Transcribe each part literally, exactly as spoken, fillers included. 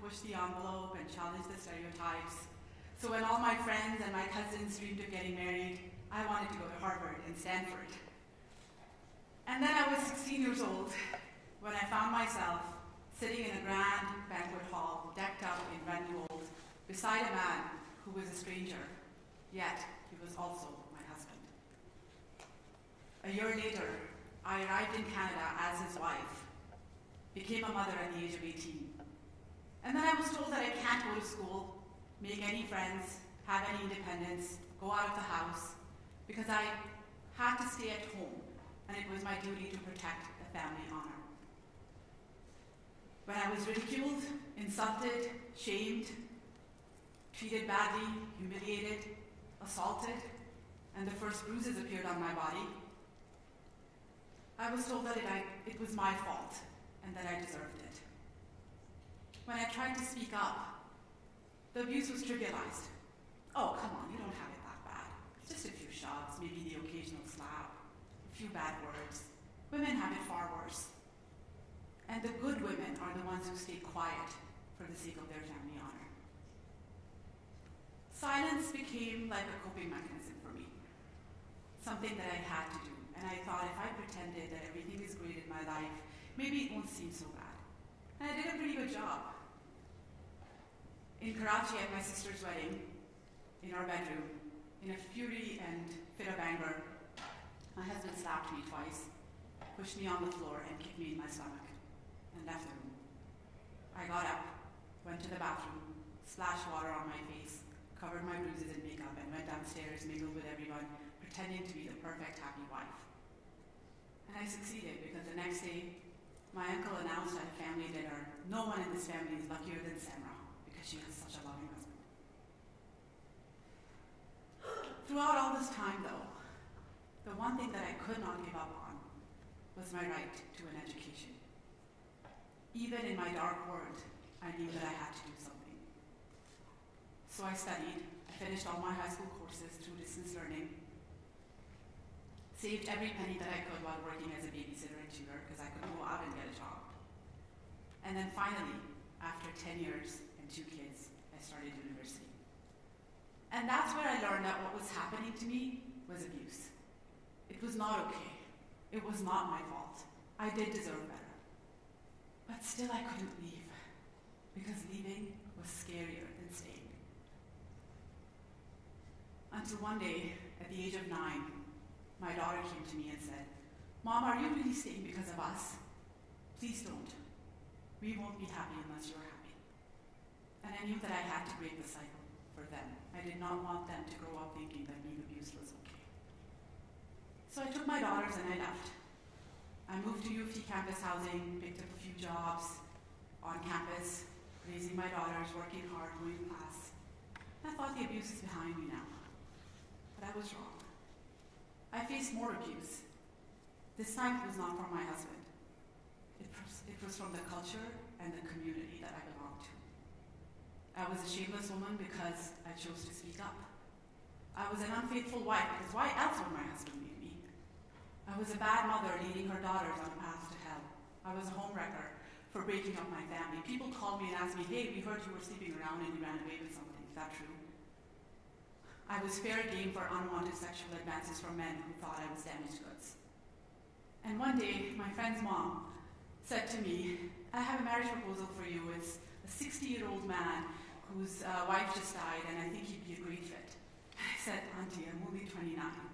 push the envelope and challenge the stereotypes. So when all my friends and my cousins dreamed of getting married, I wanted to go to Harvard and Stanford. And then I was sixteen years old when I found myself sitting in a grand banquet hall decked out in red and gold beside a man who was a stranger, yet he was also my husband. A year later, I arrived in Canada as his wife, became a mother at the age of eighteen. And then I was told that I can't go to school, make any friends, have any independence, go out of the house, because I had to stay at home, and it was my duty to protect the family honor. When I was ridiculed, insulted, shamed, treated badly, humiliated, assaulted, and the first bruises appeared on my body, I was told that it, I, it was my fault and that I deserved it. When I tried to speak up, the abuse was trivialized. Oh, come on, you don't have it that bad. It's just a few shots, maybe the occasional slap, a few bad words. Women have it far worse. And the good women are the ones who stay quiet for the sake of their family honor. Silence became like a coping mechanism for me, something that I had to do. And I thought if I pretended that everything is great in my life, maybe it won't seem so bad. And I did a pretty good job. In Karachi at my sister's wedding, in our bedroom, in a fury and fit of anger, my husband slapped me twice, pushed me on the floor, and kicked me in my stomach, and left the room. I got up, went to the bathroom, splashed water on my face, covered my bruises in makeup, and went downstairs, mingled with everyone, pretending to be the perfect happy wife. And I succeeded, because the next day, my uncle announced at a family dinner, no one in this family is luckier than Samra, because she has such a loving husband. Throughout all this time, though, the one thing that I could not give up on was my right to an education. Even in my dark world, I knew that I had to do something. So I studied, I finished all my high school courses through distance learning, saved every penny that I could while working as a babysitter and tutor because I couldn't go out and get a job. And then finally, after ten years and two kids, I started university. And that's where I learned that what was happening to me was abuse. It was not okay. It was not my fault. I did deserve better. But still I couldn't leave, because leaving was scarier than staying. Until one day, at the age of nine, my daughter came to me and said, "Mom, are you really staying because of us? Please don't. We won't be happy unless you're happy." And I knew that I had to break the cycle for them. I did not want them to grow up thinking that being abused was okay. So I took my daughters and I left. I moved to U of T campus housing, picked up a few jobs on campus, raising my daughters, working hard, going to class. I thought the abuse is behind me now. But I was wrong. I faced more abuse. This time it was not from my husband. It was, it was from the culture and the community that I belonged to. I was a shameless woman because I chose to speak up. I was an unfaithful wife because why else would my husband leave me? I was a bad mother leading her daughters on a path to hell. I was a homewrecker for breaking up my family. People called me and asked me, "Hey, we heard you were sleeping around and you ran away with something. Is that true?" I was fair game for unwanted sexual advances from men who thought I was damaged goods. And one day, my friend's mom said to me, "I have a marriage proposal for you. It's a sixty-year-old man whose uh, wife just died, and I think he'd be a great fit." I said, "Auntie, I'm only twenty-nine.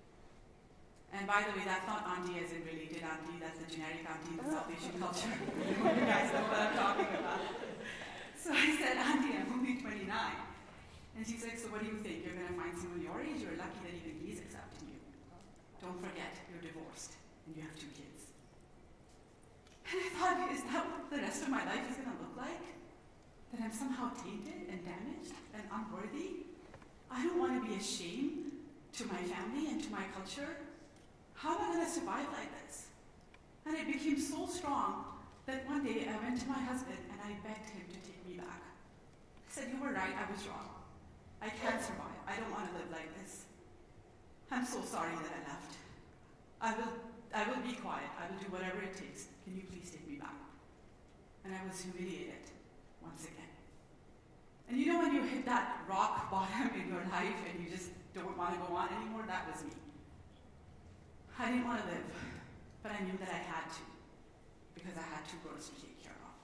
And by the way, that's not auntie as in related auntie, that's the generic auntie in the South Asian culture. You guys know what I'm talking about. So I said, "Auntie, I'm only twenty-nine. And she's like, "So what do you think? You're going to find someone your age? You're lucky that even he's accepting you. Don't forget, you're divorced and you have two kids." And I thought, is that what the rest of my life is going to look like? That I'm somehow tainted and damaged and unworthy? I don't want to be a shame to my family and to my culture. How am I going to survive like this? And it became so strong that one day I went to my husband and I begged him to take me back. I said, "You were right, I was wrong. I can't survive. I don't want to live like this. I'm so sorry that I left. I will, I will be quiet. I will do whatever it takes. Can you please take me back?" And I was humiliated. once again. And you know when you hit that rock bottom in your life and you just don't want to go on anymore? That was me. I didn't want to live, but I knew that I had to, because I had two girls to take care of.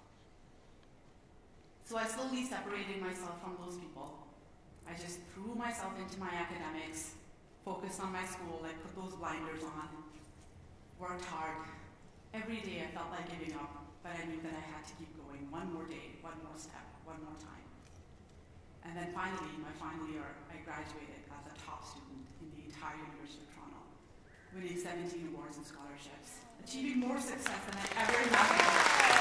So I slowly separated myself from those people. I just threw myself into my academics, focused on my school, I put those blinders on, worked hard. Every day I felt like giving up, but I knew that I had to keep going. One more day, one more step, one more time. And then finally, my final year, I graduated as a top student in the entire University of Toronto, winning seventeen awards and scholarships, achieving more success than I ever imagined.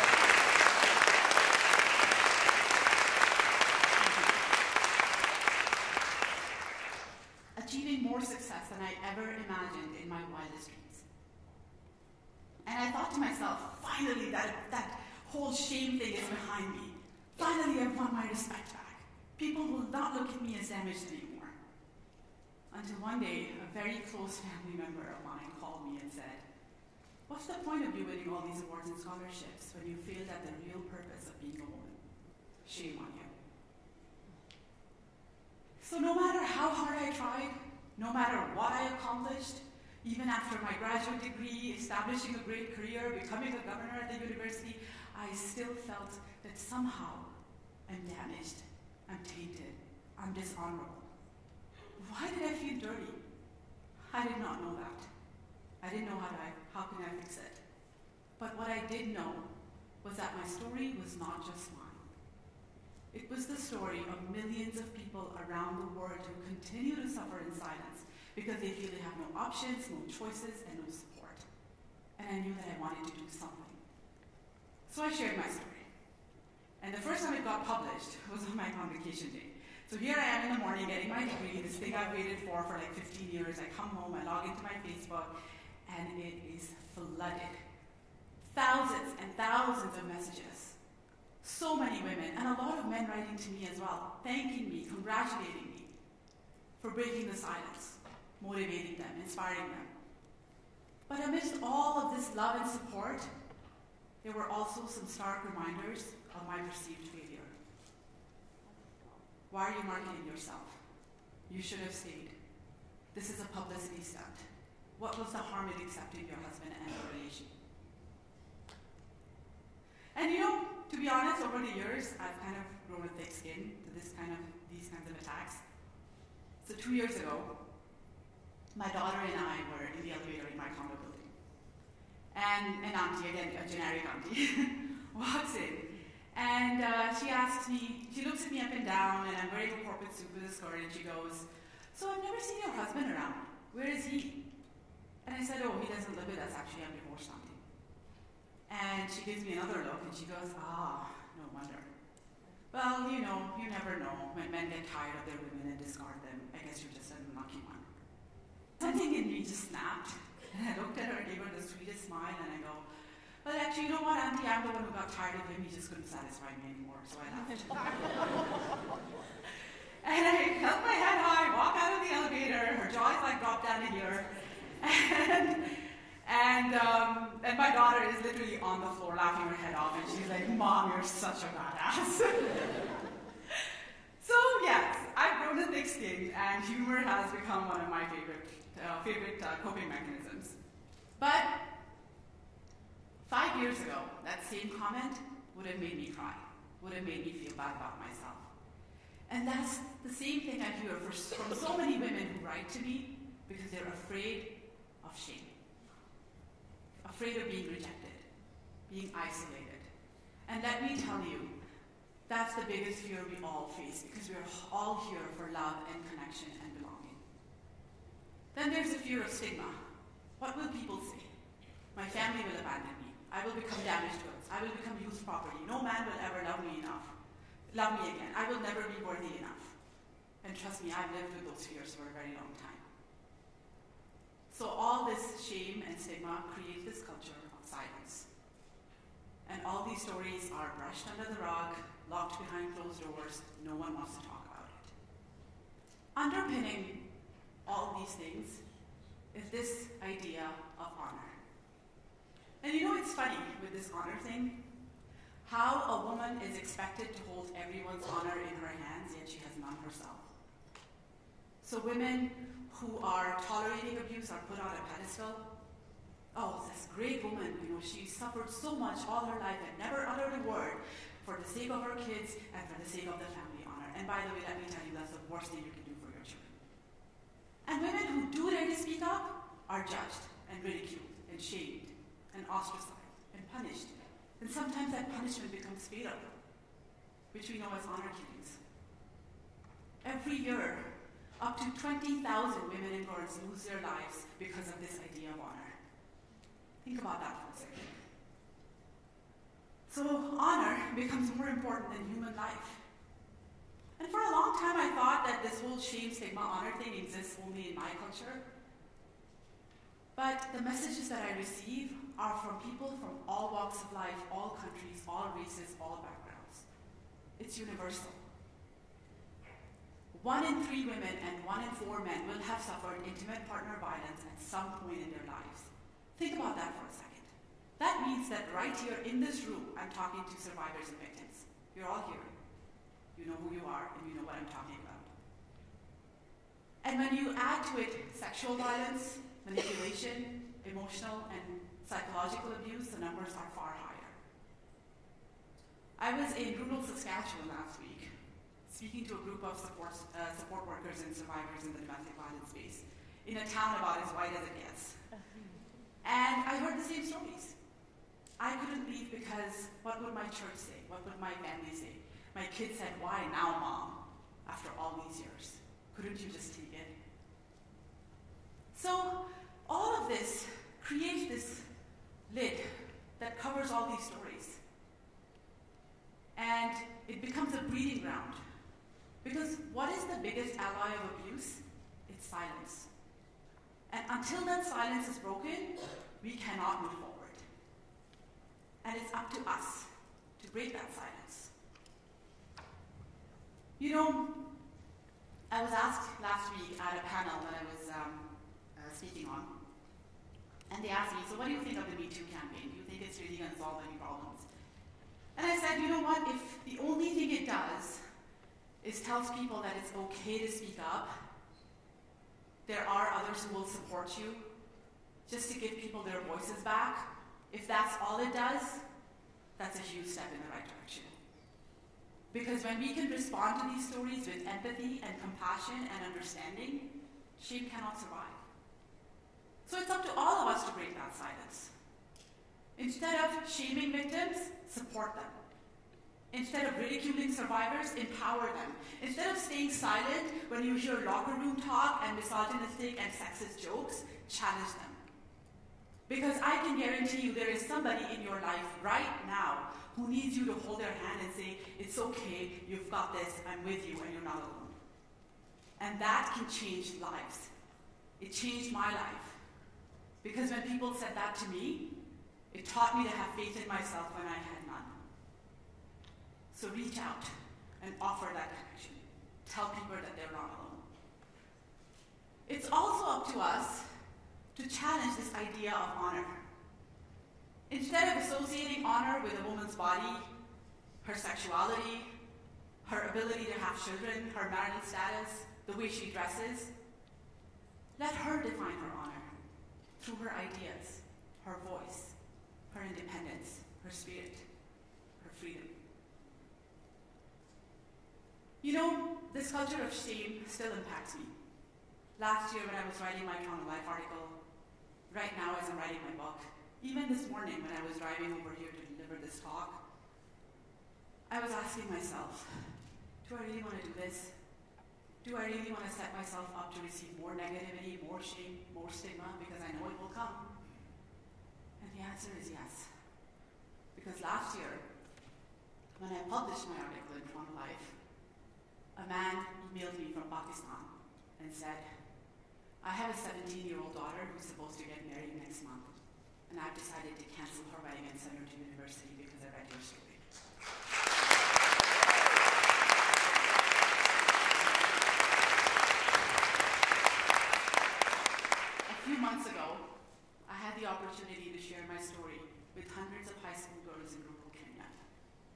Achieving more success than I ever imagined in my wildest dreams. And I thought to myself, finally, that, that whole shame thing is behind me. Finally, I've won my respect back. People will not look at me as damaged anymore. Until one day, a very close family member of mine called me and said, what's the point of you winning all these awards and scholarships when you failed at the real purpose of being a woman? Shame on you. So no matter how hard I tried, no matter what I accomplished, even after my graduate degree, establishing a great career, becoming a governor at the university, I still felt that somehow I'm damaged, I'm tainted, I'm dishonorable. Why did I feel dirty? I did not know that. I didn't know how, to, how could I fix it. But what I did know was that my story was not just mine. It was the story of millions of people around the world who continue to suffer in silence because they feel they have no options, no choices, and no support. And I knew that I wanted to do something. So I shared my story. And the first time it got published was on my convocation day. So here I am in the morning getting my degree, this thing I've waited for for like fifteen years. I come home, I log into my Facebook, and it is flooded. Thousands and thousands of messages. So many women, and a lot of men writing to me as well, thanking me, congratulating me for breaking the silence, motivating them, inspiring them. But amidst all of this love and support, there were also some stark reminders of my perceived failure. Why are you marketing yourself? You should have stayed. This is a publicity stunt. What was the harm in accepting your husband and your relation? And you know, to be honest, over the years, I've kind of grown a thick skin to this kind of, these kinds of attacks. So two years ago, my daughter and I were in the elevator in my condo building. And an auntie, again, a generic auntie, walks in. And uh, she asks me, she looks at me up and down, and I'm wearing a corporate suit with a skirt, and she goes, so I've never seen your husband around. Where is he? And I said, oh, he doesn't live with us, actually, I'm divorced, auntie. And she gives me another look, and she goes, ah, no wonder. Well, you know, you never know. When men get tired of their women and discard them, I guess you're just an unlucky one. Something in me just snapped. And I looked at her, gave her the sweetest smile, and I go, well, actually, you know what, Auntie? I'm the one who got tired of him. He just couldn't satisfy me anymore, so I left. And I held my head high, walk out of the elevator. Her jaw is like dropped down to here. And... And, um, and my daughter is literally on the floor laughing her head off, and she's like, Mom, you're such a badass. So yes, I've grown a thick skin, and humor has become one of my favorite, uh, favorite uh, coping mechanisms. But five years ago, that same comment would have made me cry, would have made me feel bad about myself. And that's the same thing I hear for, from so many women who write to me because they're afraid of shame. Afraid of being rejected, being isolated. And let me tell you, that's the biggest fear we all face because we're all here for love and connection and belonging. Then there's the fear of stigma. What will people say? My family will abandon me. I will become damaged goods. I will become used property. No man will ever love me enough. Love me again. I will never be worthy enough. And trust me, I've lived with those fears for a very long time. So all this shame and stigma creates this culture of silence. And all these stories are brushed under the rug, locked behind closed doors. No one wants to talk about it. Underpinning all these things is this idea of honor. And you know, it's funny with this honor thing, How a woman is expected to hold everyone's honor in her hands, yet she has none herself. So women who are tolerating abuse are put on a pedestal. Oh, this great woman, you know, she suffered so much all her life and never uttered a word for the sake of her kids and for the sake of the family honor. And by the way, let me tell you, that's the worst thing you can do for your children. And women who do dare to speak up are judged and ridiculed and shamed and ostracized and punished. And sometimes that punishment becomes fatal, which we know as honor killings. Every year, up to twenty thousand women and girls lose their lives because of this idea of honor. Think about that for a second. So honor becomes more important than human life. And for a long time I thought that this whole shame, stigma, honor thing exists only in my culture. But the messages that I receive are from people from all walks of life, all countries, all races, all backgrounds. It's universal. One in three women and one in four men will have suffered intimate partner violence at some point in their lives. Think about that for a second. That means that right here in this room, I'm talking to survivors and victims. You're all here. You know who you are, and you know what I'm talking about. And when you add to it sexual violence, manipulation, emotional and psychological abuse, the numbers are far higher. I was in rural Saskatchewan last week, speaking to a group of support, uh, support workers and survivors in the domestic violence space, in a town about as white as it gets. And I heard the same stories. I couldn't leave because what would my church say? What would my family say? My kids said, why now, Mom, after all these years? Couldn't you just take it? So all of this creates this lid that covers all these stories. And it becomes a breeding ground. Because what is the biggest ally of abuse? It's silence. And until that silence is broken, we cannot move forward. And it's up to us to break that silence. You know, I was asked last week at a panel that I was um, uh, speaking on, and they asked me, so what do you think of the Me Too campaign? Do you think it's really going to solve any problems? And I said, you know what, if the only thing it does is tells people that it's okay to speak up, there are others who will support you, just to give people their voices back, if that's all it does, that's a huge step in the right direction. Because when we can respond to these stories with empathy and compassion and understanding, shame cannot survive. So it's up to all of us to break that silence. Instead of shaming victims, support them. Instead of ridiculing survivors, empower them. Instead of staying silent when you hear locker room talk and misogynistic and sexist jokes, challenge them. Because I can guarantee you there is somebody in your life right now who needs you to hold their hand and say, it's okay, you've got this, I'm with you, and you're not alone. And that can change lives. It changed my life. Because when people said that to me, it taught me to have faith in myself when I had none. So reach out and offer that connection. Tell people that they're not alone. It's also up to us to challenge this idea of honor. Instead of associating honor with a woman's body, her sexuality, her ability to have children, her marital status, the way she dresses, let her define her honor through her ideas, her voice, her independence, her spirit, her freedom. You know, this culture of shame still impacts me. Last year when I was writing my Toronto Life article, right now as I'm writing my book, even this morning when I was driving over here to deliver this talk, I was asking myself, do I really want to do this? Do I really want to set myself up to receive more negativity, more shame, more stigma, because I know it will come? And the answer is yes. Because last year, when I published my article in Toronto Life, a man emailed me from Pakistan and said, I have a seventeen-year-old daughter who's supposed to get married next month, and I've decided to cancel her wedding and send her to university because I read your story. A few months ago, I had the opportunity to share my story with hundreds of high school girls in rural Kenya.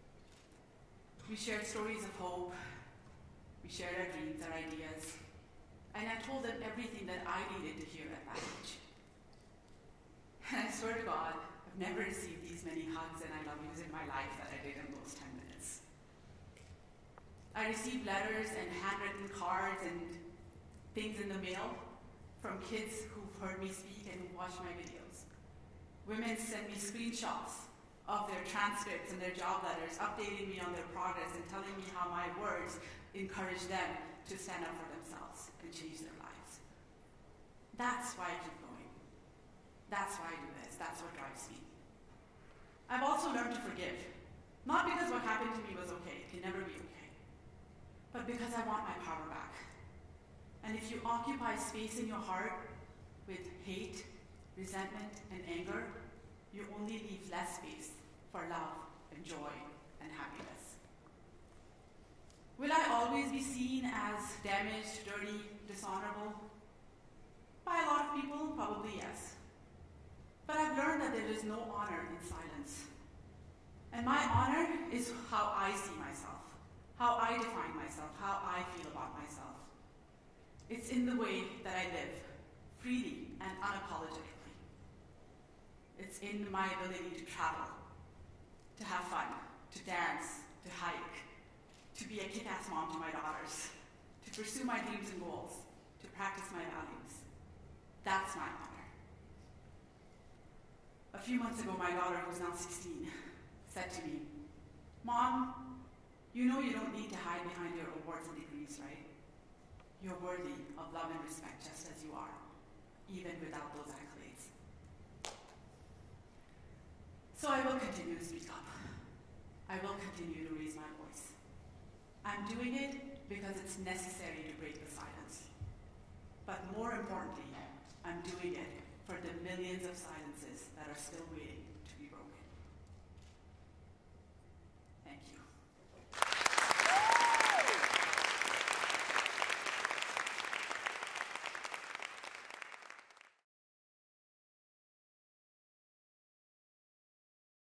We shared stories of hope. We shared our dreams, our ideas. And I told them everything that I needed to hear at that age. And I swear to God, I've never received these many hugs and I love yous in my life that I did in those ten minutes. I received letters and handwritten cards and things in the mail from kids who've heard me speak and who've watched my videos. Women sent me screenshots of their transcripts and their job letters, updating me on their progress and telling me how my words encouraged them to stand up for themselves and change their lives. That's why I keep going. That's why I do this. That's what drives me. I've also learned to forgive. Not because what happened to me was okay. It can never be okay. But because I want my power back. And if you occupy space in your heart with hate, resentment, and anger, you only leave less space for love and joy and happiness. Will I always be seen as damaged, dirty, dishonorable? By a lot of people, probably yes. But I've learned that there is no honor in silence. And my honor is how I see myself, how I define myself, how I feel about myself. It's in the way that I live, freely and unapologetically. It's in my ability to travel, to have fun, to dance, to hike, to be a kick-ass mom to my daughters, to pursue my dreams and goals, to practice my values. That's my honor. A few months ago, my daughter, who's now sixteen, said to me, "Mom, you know you don't need to hide behind your awards and degrees, right? You're worthy of love and respect just as you are, even without those accolades." So I will continue to speak up. I will continue to raise my voice. I'm doing it because it's necessary to break the silence. But more importantly, I'm doing it for the millions of silences that are still waiting